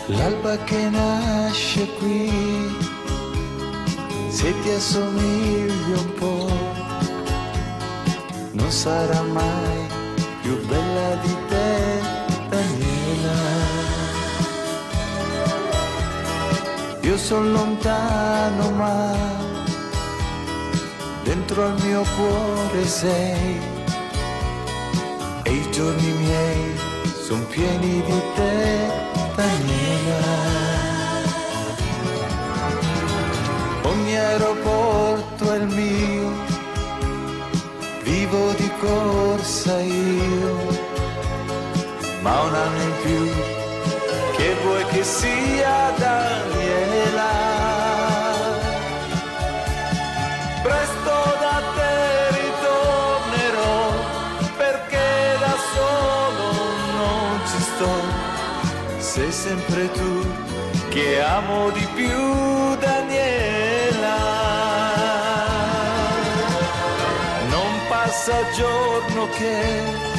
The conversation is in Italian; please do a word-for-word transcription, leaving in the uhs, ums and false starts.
L'alba che nasce qui, se ti assomiglio un po', non sarà mai più bella di te, Daniela. Io son lontano ma dentro al mio cuore sei, e i giorni miei son pieni di te, Daniela. Ogni aeroporto è il mio, vivo di corsa io, ma un anno in più, che vuoi che sia, Daniela? Presto da te ritornerò, perché da solo non ci sto. Sei sempre tu che amo di più, Daniela. Non passa giorno che